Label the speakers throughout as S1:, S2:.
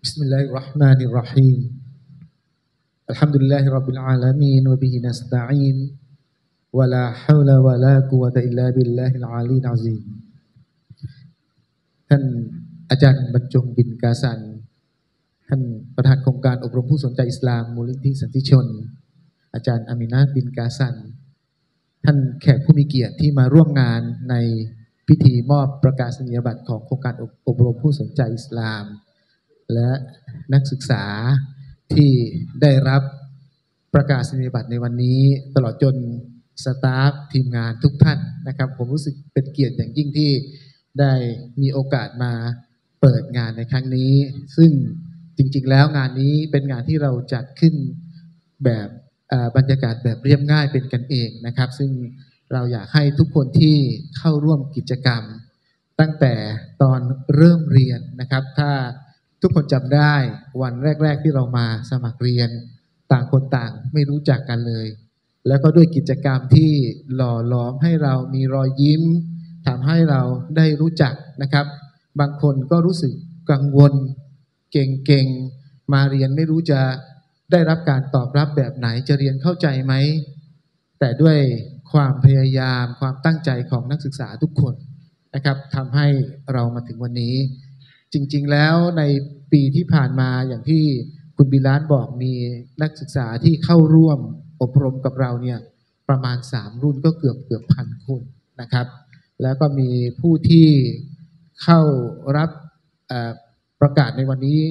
S1: بسم الله الرحمن الرحيم الحمد لله رب العالمين وبه نستعين ولا حول ولا قوة إلا بالله العلي العظيم ท่านอาจารย์บรรจงบินกาสันท่านประธานโครงการอบรมผู้สนใจอิสลามมูลนิธิสันติชนอาจารย์อามินาบินกาสันท่านแขกผู้มีเกียรติที่มาร่วมงานในพิธีมอบประกาศนียบัตรของโครงการอบรมผู้สนใจอิสลามและนักศึกษาที่ได้รับประกาศนียบัตรในวันนี้ตลอดจนสตาฟทีมงานทุกท่านนะครับผมรู้สึกเป็นเกียรติอย่างยิ่งที่ได้มีโอกาสมาเปิดงานในครั้งนี้ซึ่งจริงๆแล้วงานนี้เป็นงานที่เราจัดขึ้นแบบบรรยากาศแบบเรียบง่ายเป็นกันเองนะครับซึ่งเราอยากให้ทุกคนที่เข้าร่วมกิจกรรมตั้งแต่ตอนเริ่มเรียนนะครับถ้าทุกคนจำได้วันแรกๆที่เรามาสมัครเรียนต่างคนต่างไม่รู้จักกันเลยแล้วก็ด้วยกิจกรรมที่หล่อหลอมให้เรามีรอยยิ้มทำให้เราได้รู้จักนะครับบางคนก็รู้สึกกังวลเก่งๆมาเรียนไม่รู้จะได้รับการตอบรับแบบไหนจะเรียนเข้าใจไหมแต่ด้วยความพยายามความตั้งใจของนักศึกษาทุกคนนะครับทำให้เรามาถึงวันนี้จริงๆแล้วในปีที่ผ่านมาอย่างที่คุณบิลานบอกมีนักศึกษาที่เข้าร่วมอบรมกับเราเนี่ยประมาณ3รุ่นก็เกือบพันคนนะครับแล้วก็มีผู้ที่เข้ารับประกาศในวันนี้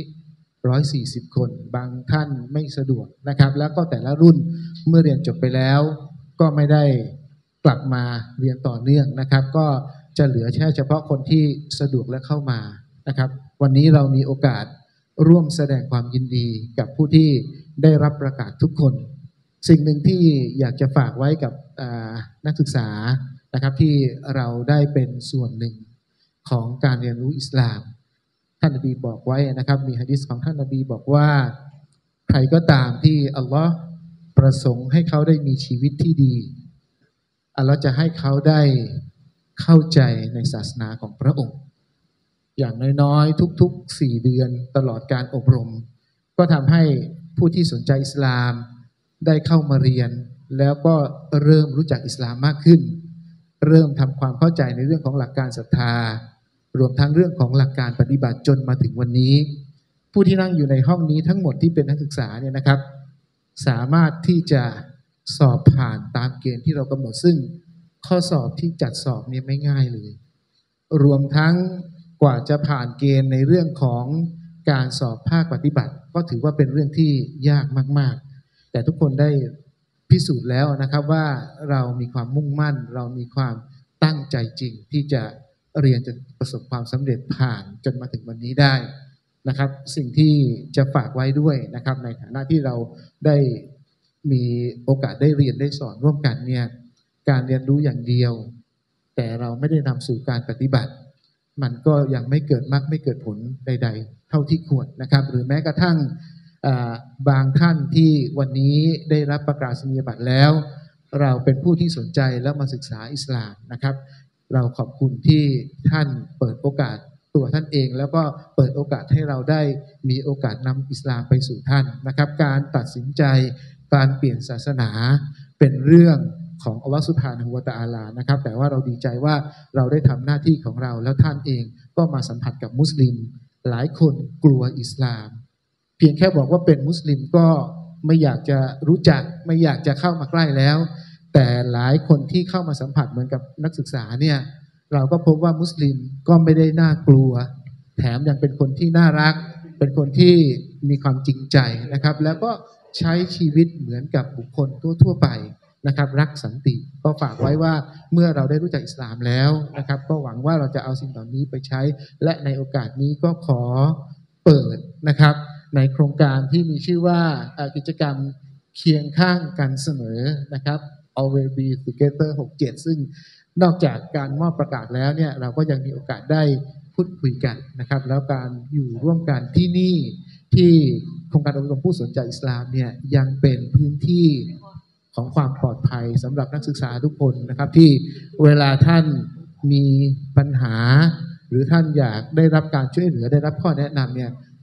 S1: 140คนบางท่านไม่สะดวกนะครับแล้วก็แต่ละรุ่นเมื่อเรียนจบไปแล้วก็ไม่ได้กลับมาเรียนต่อเนื่องนะครับก็จะเหลือแค่เฉพาะคนที่สะดวกและเข้ามานะครับวันนี้เรามีโอกาสร่วมแสดงความยินดีกับผู้ที่ได้รับประกาศทุกคนสิ่งหนึ่งที่อยากจะฝากไว้กับนักศึกษานะครับที่เราได้เป็นส่วนหนึ่งของการเรียนรู้อิสลามท่านนบีบอกไว้นะครับมีหะดีษของท่านนบีบอกว่าใครก็ตามที่อัลลอฮ์ประสงค์ให้เขาได้มีชีวิตที่ดีอัลลอฮ์จะให้เขาได้เข้าใจในศาสนาของพระองค์อย่างน้อยๆทุกๆ4เดือนตลอดการอบรมก็ทำให้ผู้ที่สนใจอิสลามได้เข้ามาเรียนแล้วก็เริ่มรู้จักอิสลามมากขึ้นเริ่มทำความเข้าใจในเรื่องของหลักการศรัทธารวมทั้งเรื่องของหลักการปฏิบัติจนมาถึงวันนี้ผู้ที่นั่งอยู่ในห้องนี้ทั้งหมดที่เป็นนักศึกษาเนี่ยนะครับสามารถที่จะสอบผ่านตามเกณฑ์ที่เรากำหนดซึ่งข้อสอบที่จัดสอบเนี่ยไม่ง่ายเลยรวมทั้งกว่าจะผ่านเกณฑ์ในเรื่องของการสอบภาคปฏิบัติก็ถือว่าเป็นเรื่องที่ยากมากๆแต่ทุกคนได้พิสูจน์แล้วนะครับว่าเรามีความมุ่งมั่นเรามีความตั้งใจจริงที่จะเรียนจนประสบความสำเร็จผ่านจนมาถึงวันนี้ได้นะครับสิ่งที่จะฝากไว้ด้วยนะครับในฐานะที่เราได้มีโอกาสได้เรียนได้สอนร่วมกันเนี่ยการเรียนรู้อย่างเดียวแต่เราไม่ได้นำสู่การปฏิบัติมันก็ยังไม่เกิดมรรคไม่เกิดผลใดๆเท่าที่ควรนะครับหรือแม้กระทั่งบางท่านที่วันนี้ได้รับประกาศนียบัตรแล้วเราเป็นผู้ที่สนใจแล้วมาศึกษาอิสลามนะครับเราขอบคุณที่ท่านเปิดโอกาสตัวท่านเองแล้วก็เปิดโอกาสให้เราได้มีโอกาสนำอิสลามไปสู่ท่านนะครับการตัดสินใจการเปลี่ยนศาสนาเป็นเรื่องของอัลลอฮฺซุบฮานะฮูวะตะอาลานะครับแต่ว่าเราดีใจว่าเราได้ทำหน้าที่ของเราแล้วท่านเองก็มาสัมผัสกับมุสลิมหลายคนกลัวอิสลามเพียงแค่บอกว่าเป็นมุสลิมก็ไม่อยากจะรู้จักไม่อยากจะเข้ามาใกล้แล้วแต่หลายคนที่เข้ามาสัมผัสเหมือนกับนักศึกษาเนี่ยเราก็พบว่ามุสลิมก็ไม่ได้น่ากลัวแถมยังเป็นคนที่น่ารักเป็นคนที่มีความจริงใจนะครับแล้วก็ใช้ชีวิตเหมือนกับบุคคลทั่วไปนะครับรักสันติก็ฝากไว้ว่าเมื่อเราได้รู้จักอิสลามแล้วนะครับก็หวังว่าเราจะเอาสิ่งเหล่านี้ไปใช้และในโอกาสนี้ก็ขอเปิดนะครับในโครงการที่มีชื่อว่ากิจกรรมเคียงข้างกันเสมอนะครับ Always Be Together 67ซึ่งนอกจากการมอบประกาศแล้วเนี่ยเราก็ยังมีโอกาสได้พูดคุยกันนะครับแล้วการอยู่ร่วมกันที่นี่ที่โครงการอบรมผู้สนใจอิสลามเนี่ยยังเป็นพื้นที่ของความปลอดภัยสำหรับนักศึกษาทุกคนนะครับที่เวลาท่านมีปัญหาหรือท่านอยากได้รับการช่วยเหลือได้รับข้อแนะนำเนี่ย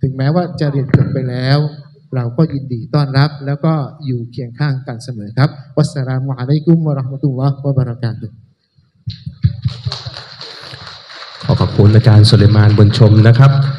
S1: ถึงแม้ว่าจะเรียนจบไปแล้ว เราก็ยินดีต้อนรับแล้วก็อยู่เคียงข้างกันเสมอครับวัสสลามุอะลัยกุมวะเราะห์มะตุลลอฮ์วะบะเราะกาตุฮ์
S2: ขอบคุณอาจารย์สุเลมานบุญชมนะครับ